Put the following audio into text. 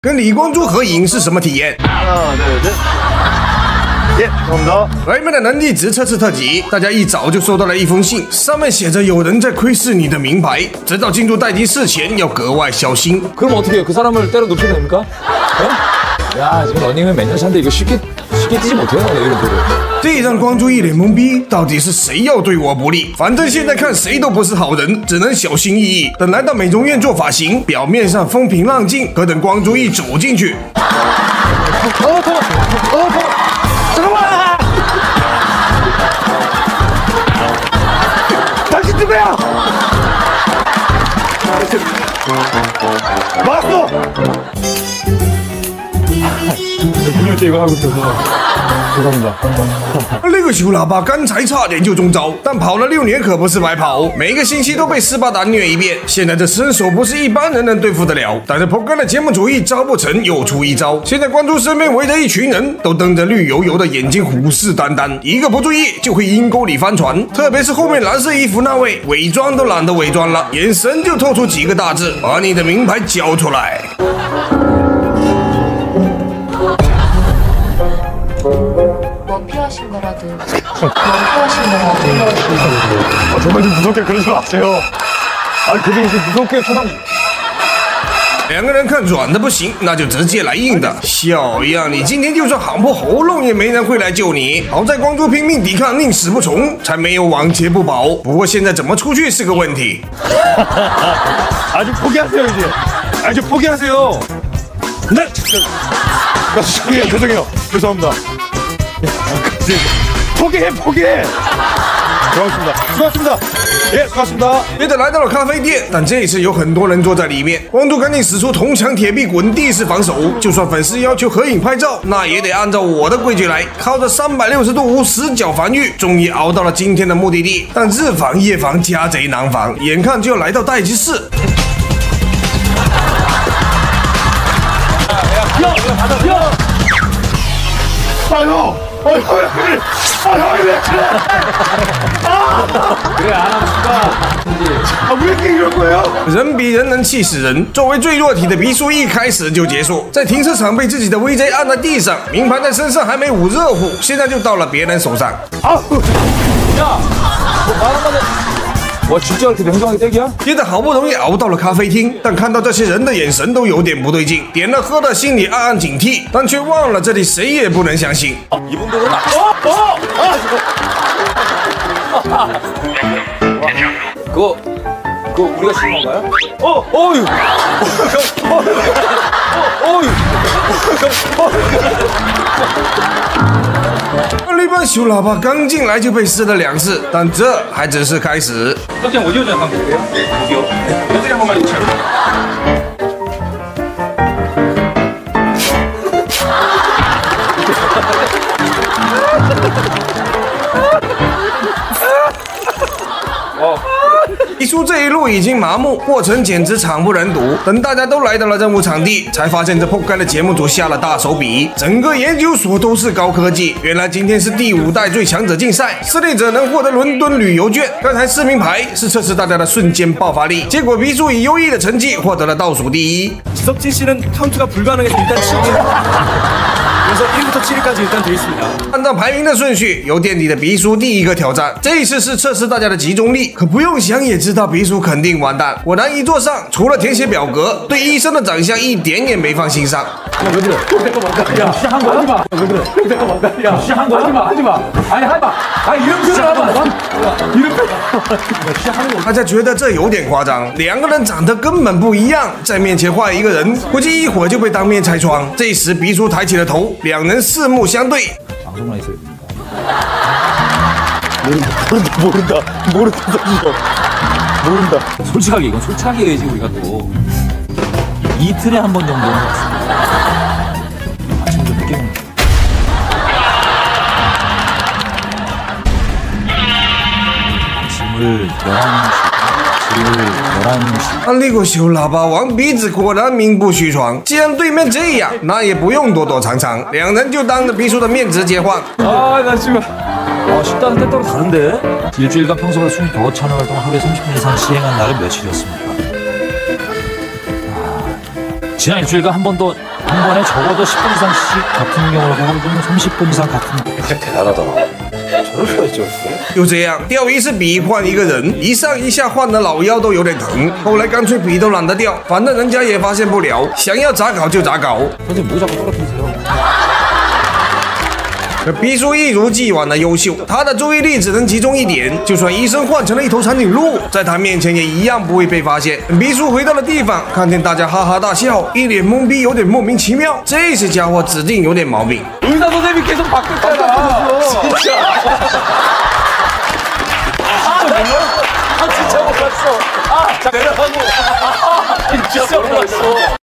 跟李光洙合影是什么体验？ 하나, 둘, 셋. 예, 감사합니다. 来们的能力值测试特辑，大家一早就收到了一封信，上面写着有人在窥视你的名牌，直到进入待机室前要格外小心。 그럼 어떻게 해요? 그 사람을 때려 눕혀도 됩니까? 네? 야, 지금 러닝을 몇 년 차인데 이거 쉽게 뛰지 못해요, 이런 거를. 这让光洙一脸懵逼，到底是谁要对我不利？反正现在看谁都不是好人，只能小心翼翼。等来到美容院做发型，表面上风平浪静，可等光洙一走进去， 잠깐만! 다시 뜨거야! 막았어! 분명 때 이거 하고 있어서 죄송합니다. 那个修喇叭刚才差点就中招，但跑了6年可不是白跑，每个星期都被斯巴达虐一遍。现在这身手不是一般人能对付得了。但是破哥的节目组一招不成又出一招，现在光洙身边围着一群人，都瞪着绿油油的眼睛，虎视眈眈，一个不注意就会阴沟里翻船。特别是后面蓝色衣服那位，伪装都懒得伪装了，眼神就透出几个大字：把你的名牌交出来。 뭐 필요하신 거라도 정말 좀 무섭게 그러지 마세요. 아니 그게 무슨 무섭게 쳐다보. 两个人看软的不行，那就直接来硬的。小样，你今天就算喊破喉咙，也没人会来救你。好在光洙拼命抵抗，宁死不从，才没有往劫不保。不过现在怎么出去是个问题。 아주 포기하세요 이제. 아주 포기하세요. 네. 죄송해요. 죄송합니다. 포기해. 수고하셨습니다. 예, 수고하셨습니다. 接着来到了咖啡店，但这一次有很多人坐在里面。光洙赶紧使出铜墙铁壁滚地式防守，就算粉丝要求合影拍照，那也得按照我的规矩来，靠着360度无死角防御，终于熬到了今天的目的地。但日防夜防，家贼难防，眼看就要来到待机室。 아유, 왜 그래? 그래, 안 합시다. 왜 이렇게 이럴 거예요? 人比人能气死人。作为最弱体的鼻叔，一开始就结束，在停车场被自己的 VJ 按在地上，名牌在身上还没捂热乎，现在就到了别人手上。 야, 와 진짜 이렇게 냉정하게 떼기야? 接着好不容易熬到了咖啡厅，但看到这些人的眼神都有点不对劲，点了喝的，心里暗暗警惕，但却忘了这里谁也不能相信。 이분들은 그거 우리가 시킨 건가요? 어휴. 那帮修喇叭刚进来就被撕了2次，但这还只是开始。 석장 오디오 좀 한번 볼게요. 오디오. 오디오 한 번만 주세요. 어. 一叔这一路已经麻木，过程简直惨不忍睹。等大家都来到了任务场地，才发现这破盖的节目组下了大手笔，整个研究所都是高科技。原来今天是第5代最强者竞赛，胜利者能获得伦敦旅游券。刚才4名牌是测试大家的瞬间爆发力，结果鼻叔以优异的成绩获得了倒数第1。 지석진 씨는 카운트가 불가능해서 일단 7위. 그래서 1부터 7위까지 일단 돼 있습니다. 按照排名的顺序，由垫底的鼻叔第一个挑战。这一次是测试大家的集中力，可不用想也知道鼻叔肯定完蛋。果然一坐上，除了填写表格，对医生的长相一点也没放心上。 왜 그래? 야, 시한 거야? 하지 마. 왜 그래? 야, 시한 거야? 하지 마. 아니, 하지 마. 아니, 이름 표현 하지 마. 이름 표현. 시한 거. 大家觉得这有点夸张，2个人长得根本不一样，在面前画一个人，估计一会儿就被当面拆穿。这时鼻叔抬起了头，2人四目相对。 방송만 있어야 됩니다. 모른다. 솔직하게 이건 솔직하게 해야지 우리가 또 이틀에 한 번 정도는 왔습니다. 아침부터 늦게 먹는. 아침을 11시. 那个修喇叭王鼻子果然名不虚传，既然对面这样，那也不用躲躲藏藏，2人就当着鼻叔的面直接换。 아, 나 지금 쉽다는 때 따로 다른데? 일주일간 평소보다 숨이 더 차는 활동을 하루에 30분 이상 시행한 날은 며칠이었습니까? 지난 일주일간 한 번도 한 번에 적어도 10분 이상씩 같은 경우를 보고 30분 이상 같은 대단하다. 저럴 수가 있죠. 就这样，钓一次笔换一个人，一上一下换的老腰都有点疼。后来干脆笔都懒得掉，反正人家也发现不了，想要咋搞就咋搞。 선생님 뭐 자꾸 떨어뜨리세요? 毕叔一如既往的优秀，他的注意力只能集中一点，就算医生换成了一头长颈鹿，在他面前也一样不会被发现。毕叔回到了地方，看见大家哈哈大笑，一脸懵逼，有点莫名其妙。这些家伙指定有点毛病。 의사 선생님이 계속 바뀌었잖아. 진짜. 진짜 몰랐어. 자, 내려가고. 진짜 몰랐어.